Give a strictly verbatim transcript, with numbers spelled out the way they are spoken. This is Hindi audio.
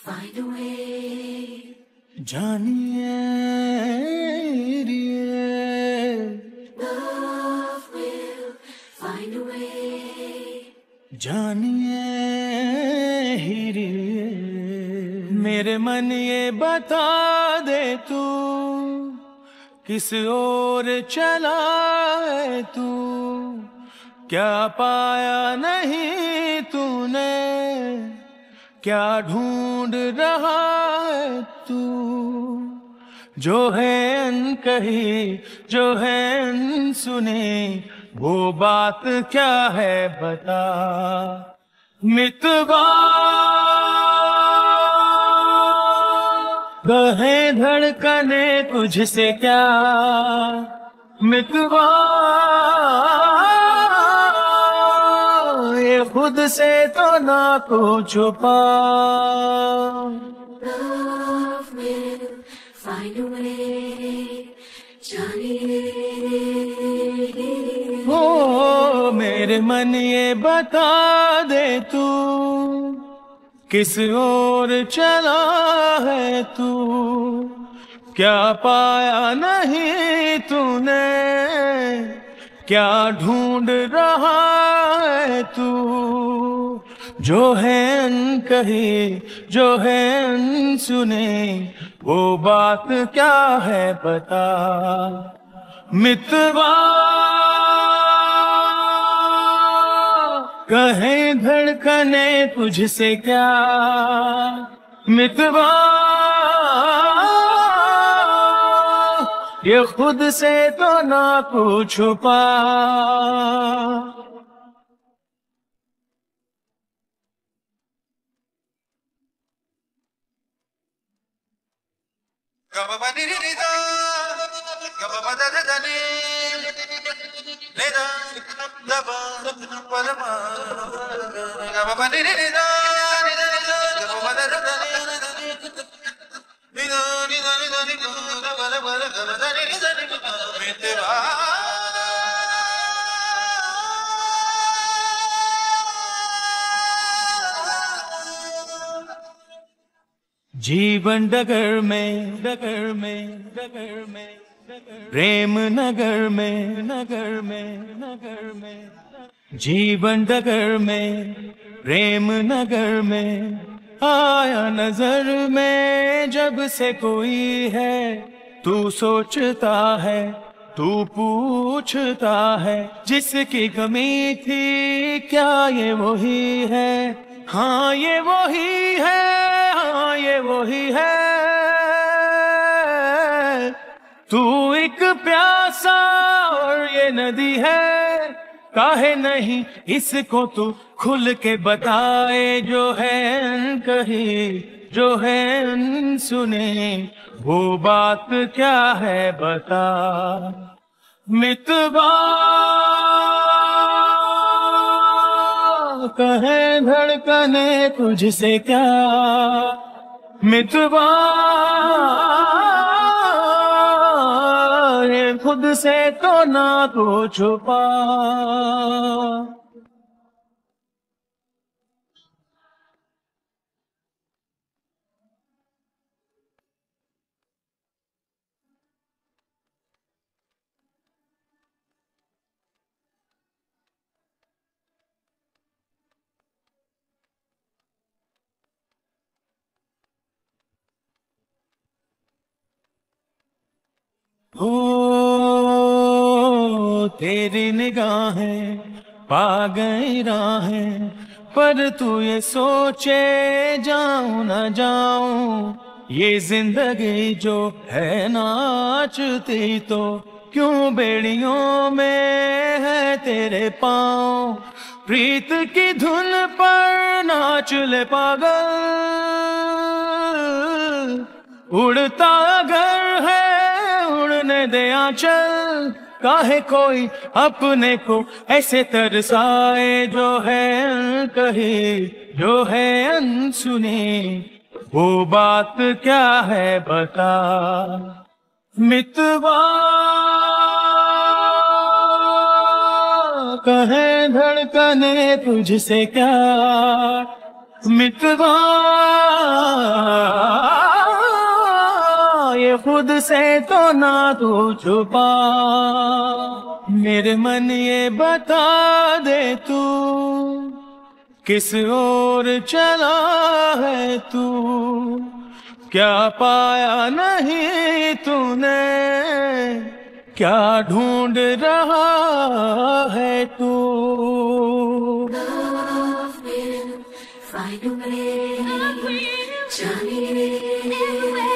find a way. जानिए Love will find a way. जानिए मेरे मन ये बता दे तू किस ओर चला है तू, क्या पाया नहीं तूने, क्या ढूंढ रहा है तू। जो है अनकही जो है अनसुनी वो बात क्या है बता। मितवा कहे धड़कने तुझसे क्या, मितवा ये खुद से तो ना को छुपा। Love will find a way. जानिए ओ मेरे मन ये बता दे तू किस ओर चला है तू, क्या पाया नहीं तूने, क्या ढूंढ रहा है तू। जो है अनकही जो है अनसुनी वो बात क्या है बता। मितवा कहे धड़कने तुझसे क्या, मितवा ये खुद से तो ना कुछ छुपा। जीवन डगर में डगर में डगर में प्रेम नगर में नगर में नगर में, जीवन डगर में प्रेम नगर में आया नजर में जब से कोई है। तू सोचता है तू पूछता है जिसकी कमी थी क्या ये वही है। हाँ ये वही है हाँ ये वही है। तू एक प्यासा और ये नदी है, काहे नहीं इसको तू खुल के बताए। जो है कही जो है सुने वो बात क्या है बता। मितवा कहे धड़कने तुझसे क्या, मितवा ये खुद से तो ना को छुपा। हो तेरी निगाहें पा गई राहें, पर तू ये सोचे जाऊं ना जाऊं। ये जिंदगी जो है नाचती तो क्यों बेड़ियों में है तेरे पाँव। प्रीत की धुन पर नाच ले पागल, उड़ता घर है उड़ने दे आंचल। काहे कोई अपने को ऐसे तरसाए। जो है कही जो है अनसुनी वो बात क्या है बता। मितवा कहे धड़कने तुझसे क्या, मिटवा ये खुद से तो ना तू छुपा, मेरे मन ये बता दे तू किस ओर चला है तू, क्या पाया नहीं तूने, क्या ढूंढ रहा है तू। Love will find a way, Johnny.